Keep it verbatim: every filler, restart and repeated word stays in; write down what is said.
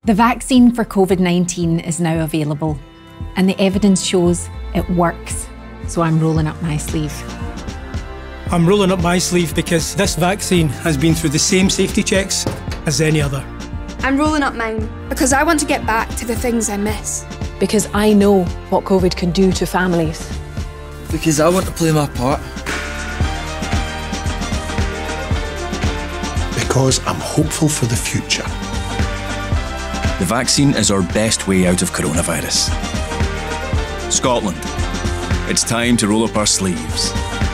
The vaccine for COVID nineteen is now available, and the evidence shows it works. So I'm rolling up my sleeve. I'm rolling up my sleeve because this vaccine has been through the same safety checks as any other. I'm rolling up mine because I want to get back to the things I miss. Because I know what COVID can do to families. Because I want to play my part. Because I'm hopeful for the future. The vaccine is our best way out of coronavirus. Scotland, it's time to roll up our sleeves.